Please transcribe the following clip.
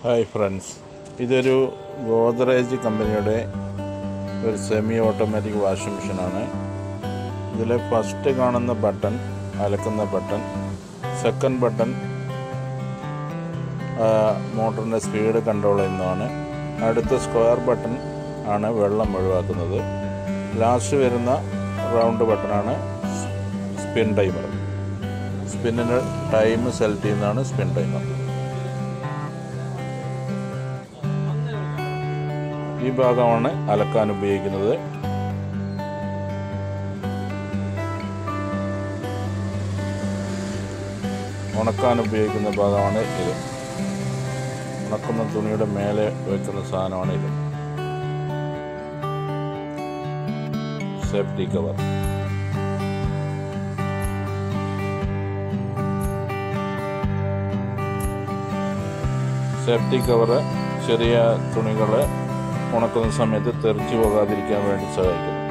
Hi friends, ഇതൊരു ഗോദ്റേജ് കമ്പനിയുടെ ഒരു സെമി ഓട്ടോമാറ്റിക് വാഷിംഗ് മെഷീനാണ്. ഇതിൽ ഫസ്റ്റ് കാണുന്ന ബട്ടൺ അലക്കുന്ന ബട്ടൺ, സെക്കൻഡ് ബട്ടൺ മോട്ടറിൻ്റെ സ്പീഡ് കൺട്രോൾ ചെയ്യുന്നതാണ്. അടുത്ത സ്ക്വയർ ബട്ടൺ ആണ് വെള്ളം ഒഴിവാക്കുന്നത്. ലാസ്റ്റ് വരുന്ന റൗണ്ട് ബട്ടണാണ് സ്പിൻ ടൈമർ. സ്പിന്നിന് ടൈം സെലക്ട് ചെയ്യുന്നതാണ് സ്പിൻ ടൈമർ. ഈ ഭാഗമാണ് അലക്കാൻ ഉപയോഗിക്കുന്നത്. ഉണക്കാൻ ഉപയോഗിക്കുന്ന ഭാഗമാണ് ഇത്. ഉണക്കുന്ന തുണിയുടെ മേലെ വയ്ക്കുന്ന സാധനമാണ് ഇത്. Safety cover. സേഫ്റ്റി കവറ് ചെറിയ തുണികൾ ഉണക്കുന്ന സമയത്ത് തെറിച്ചു പോകാതിരിക്കാൻ വേണ്ടി സഹായിക്കുന്നു.